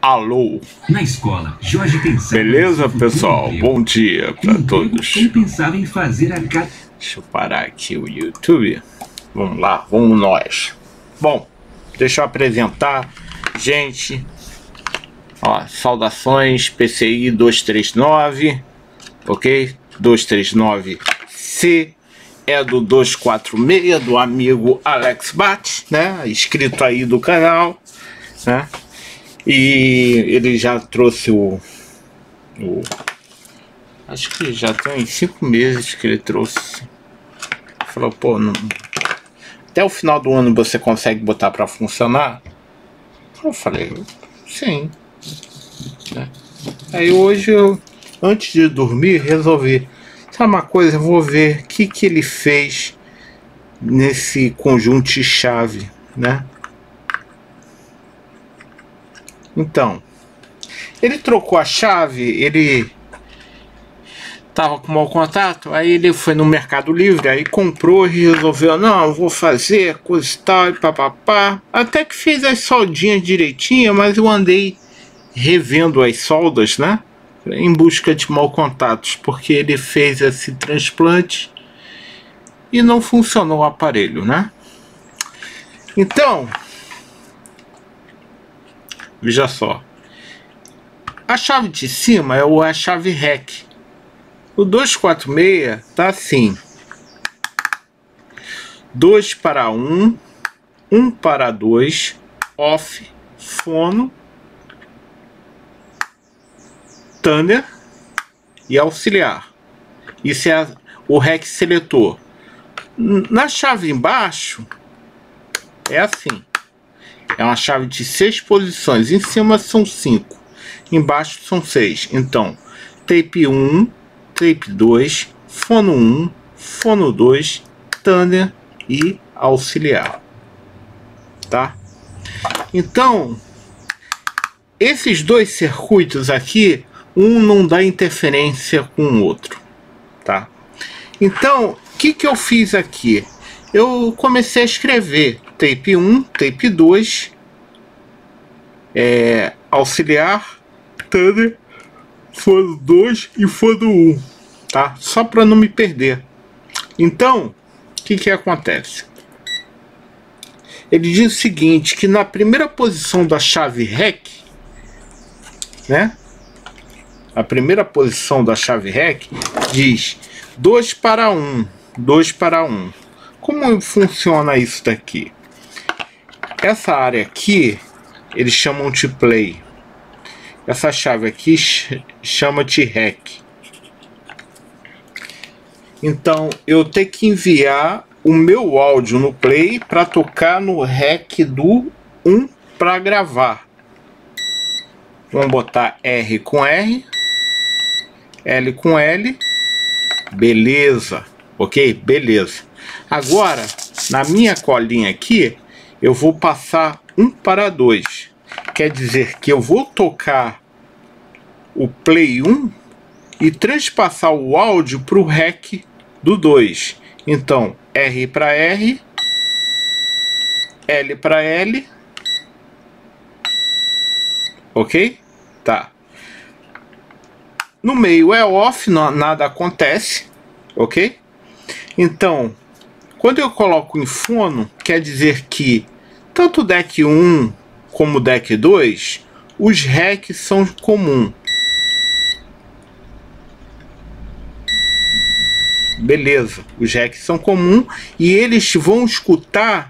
Alô. Na escola, Jorge pensava... Beleza, pessoal? Bom dia para todos. Ele pensava em fazer a... Deixa eu parar aqui o YouTube. Vamos lá, vamos nós. Bom, deixa eu apresentar. Gente, ó, saudações PCI 239, ok? 239C é do 246, do amigo Alex Bat, né? Inscrito aí do canal, né? E ele já trouxe acho que já tem 5 meses que ele trouxe. Falou, pô, não, até o final do ano você consegue botar para funcionar? Eu falei, sim, né? Aí hoje eu, antes de dormir, resolvi, sabe uma coisa, eu vou ver o que ele fez nesse conjunto de chave, né? Então, ele trocou a chave, ele tava com mau contato, aí ele foi no Mercado Livre, aí comprou e resolveu, não, eu vou fazer coisa e tal, e papapá. Até que fez as soldinhas direitinho, mas eu andei revendo as soldas, né? Em busca de mau contatos, porque ele fez esse transplante e não funcionou o aparelho, né? Então, veja só, a chave de cima é a chave REC. O 246 tá assim: 2 para 1, 1 para 2, off, fono, tuner e auxiliar. Isso é o REC seletor. Na chave embaixo é assim: é uma chave de 6 posições. Em cima são 5, embaixo são 6. Então, tape 1, tape 2, fono 1, fono 2, tuner e auxiliar, tá? Então, esses dois circuitos aqui, um não dá interferência com o outro, tá? Então, o que eu fiz aqui? Eu comecei a escrever tape 1, tape 2, auxiliar, tuner, fono 2 e fono 1, tá? Só para não me perder. Então, o que acontece? Ele diz o seguinte, que na primeira posição da chave REC, né? A primeira posição da chave REC diz 2 para 1, 2 para 1. Como funciona isso daqui? Essa área aqui, eles chamam de play. Essa chave aqui chama de REC. Então eu tenho que enviar o meu áudio no play para tocar no REC do 1 para gravar. Vamos botar R com R, L com L, beleza, ok? Beleza. Agora, na minha colinha aqui, eu vou passar 1 para 2. Quer dizer que eu vou tocar o play 1 e transpassar o áudio para o REC do 2. Então, R para R, L para L, ok? Tá. No meio é off, nada acontece, ok? Então, quando eu coloco em fono, quer dizer que tanto o deck 1 como o deck 2, os RECs são comuns. Beleza, os RECs são comuns e eles vão escutar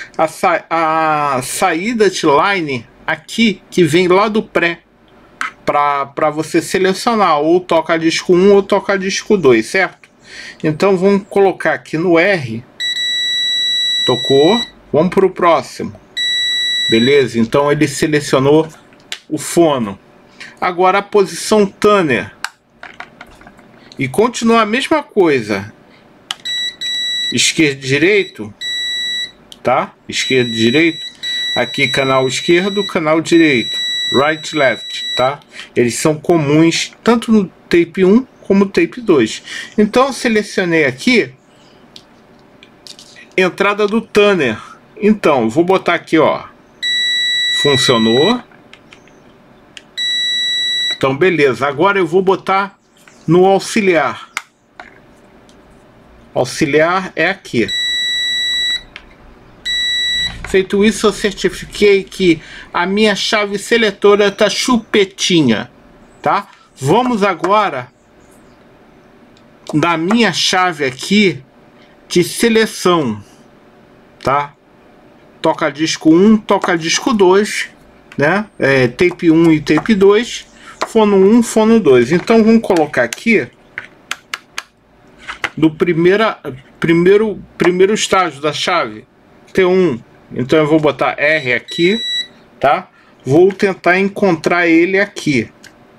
a saída de line aqui, que vem lá do pré, para você selecionar ou toca disco 1 ou toca disco 2, certo? Então vamos colocar aqui no R, tocou, vamos para o próximo, beleza? Então ele selecionou o fono. Agora a posição tuner, e continua a mesma coisa, esquerdo e direito, tá? Esquerdo e direito, aqui canal esquerdo, canal direito, right left, tá? Eles são comuns tanto no tape 1 como no tape 2. Então eu selecionei aqui entrada do tuner. Então vou botar aqui, ó, funcionou, Então, beleza. Agora eu vou botar no auxiliar. Auxiliar é aqui. Feito isso, eu certifiquei que a minha chave seletora está chupetinha, tá? Vamos agora da minha chave aqui de seleção, tá? Toca disco 1, toca disco 2, né? Tape 1 e tape 2, fono 1, fono 2. Então vamos colocar aqui do primeiro estágio da chave, T1. Então eu vou botar R aqui, tá? Vou tentar encontrar ele aqui.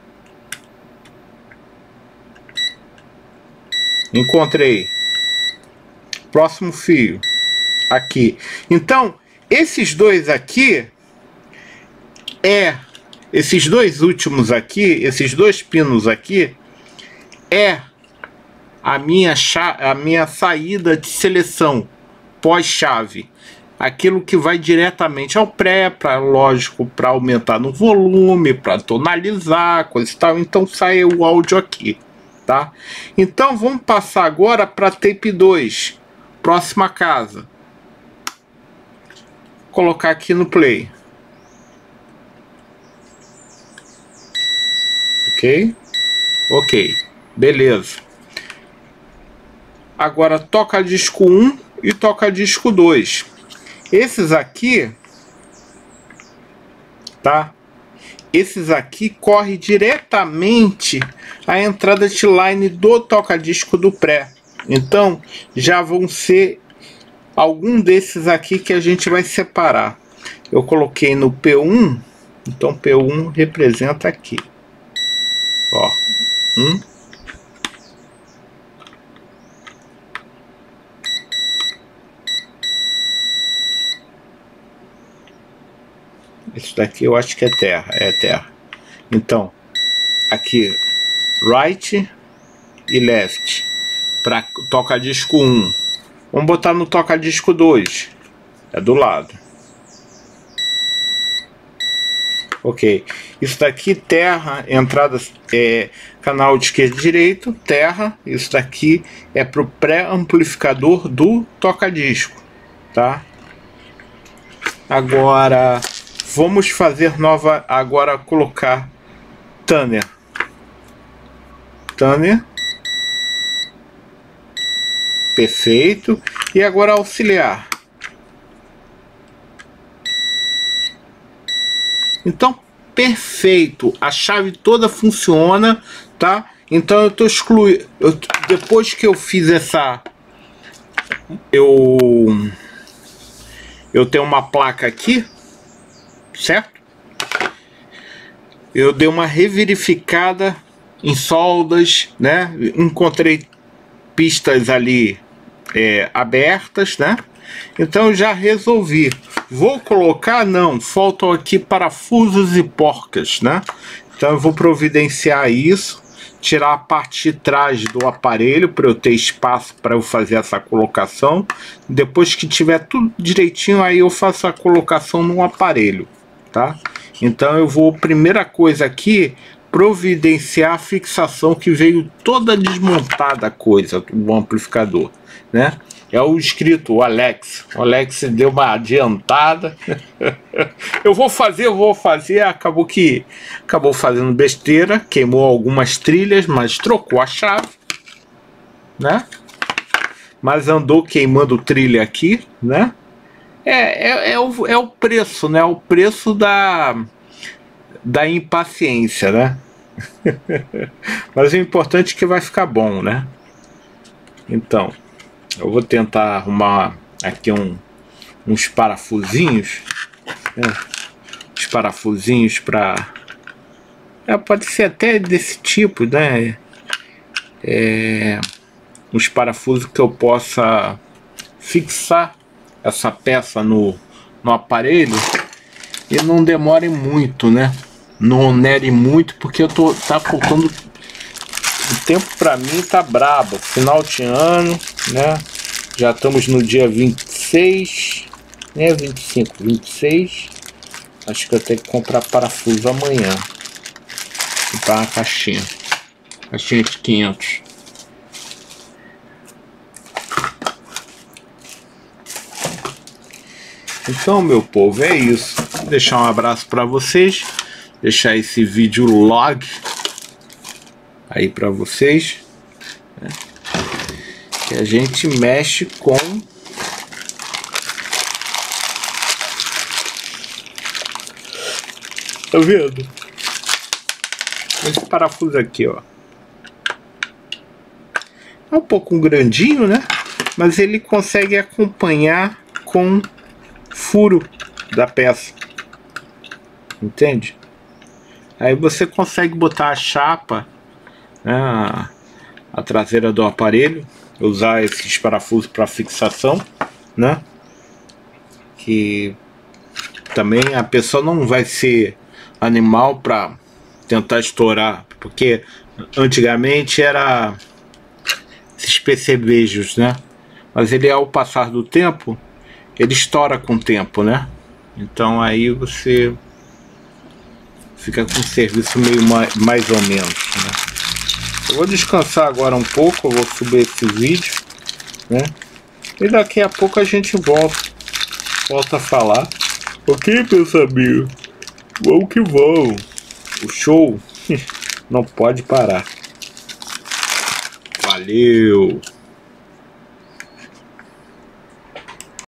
Encontrei. Próximo fio. Aqui. Então, esses dois aqui esses dois últimos aqui, esses dois pinos aqui a minha saída de seleção pós-chave. Aquilo que vai diretamente ao pré, lógico, para aumentar no volume, para tonalizar, coisa e tal. Então sai o áudio aqui, tá? Então vamos passar agora para tape 2, próxima casa. Colocar aqui no play. Ok? Ok, beleza. Agora toca disco 1 e toca disco 2. Esses aqui, tá? Esses aqui corre diretamente a entrada de line do toca-disco do pré. Então, já vão ser algum desses aqui que a gente vai separar. Eu coloquei no P1, então P1 representa aqui. Ó, 1. Isso daqui eu acho que é terra, Então, aqui, right e left, para toca-disco 1. Vamos botar no toca-disco 2, é do lado. Ok, isso daqui, terra, entrada, canal de esquerda e direito, terra. Isso daqui é para o pré-amplificador do toca-disco, tá? Agora... vamos fazer agora colocar Tanner. Perfeito. E agora auxiliar. Então, perfeito. A chave toda funciona, tá? Então eu tô excluindo. Depois que eu fiz essa... Eu tenho uma placa aqui, certo? Eu dei uma reverificada em soldas, né? Encontrei pistas ali abertas, né? Então eu já resolvi. Vou colocar, não, faltam aqui parafusos e porcas, né? Então eu vou providenciar isso, tirar a parte de trás do aparelho para eu ter espaço para eu fazer essa colocação. Depois que tiver tudo direitinho, aí eu faço a colocação no aparelho, tá? Então eu vou, primeira coisa aqui, providenciar a fixação que veio toda desmontada a coisa do amplificador, né? É o escrito, o Alex deu uma adiantada. eu vou fazer, acabou fazendo besteira, queimou algumas trilhas, mas trocou a chave, né? Mas andou queimando trilha aqui, né? É o preço, né? O preço da impaciência, né? Mas o importante é que vai ficar bom, né? Então, eu vou tentar arrumar aqui uns parafusinhos, né? Uns parafusinhos para... pode ser até desse tipo, né? Uns parafusos que eu possa fixar essa peça no aparelho e não demore muito, né? Não onere muito, porque tá faltando o tempo. Para mim tá brabo, final de ano, né? Já estamos no dia 26, né? 25, 26. Acho que eu tenho que comprar parafuso amanhã. O botar na caixinha. Caixinha de 500. Então, meu povo, é isso. Vou deixar um abraço para vocês. Deixar esse vídeo log aí para vocês, né? Que a gente mexe com tá vendo? Esse parafuso aqui, ó, é um pouco grandinho, né? Mas ele consegue acompanhar com furo da peça, entende? Aí você consegue botar a chapa, né, a traseira do aparelho, usar esses parafusos para fixação, né? Que também a pessoa não vai ser animal para tentar estourar, porque antigamente era esses percevejos, né? Mas ele, ao passar do tempo, ele estoura com o tempo, né? Então aí você fica com o serviço meio mais ou menos, né? Eu vou descansar agora um pouco, eu vou subir esse vídeo, né? E daqui a pouco a gente volta a falar. Ok, meus amigos? Vamos que vamos. O show não pode parar. Valeu!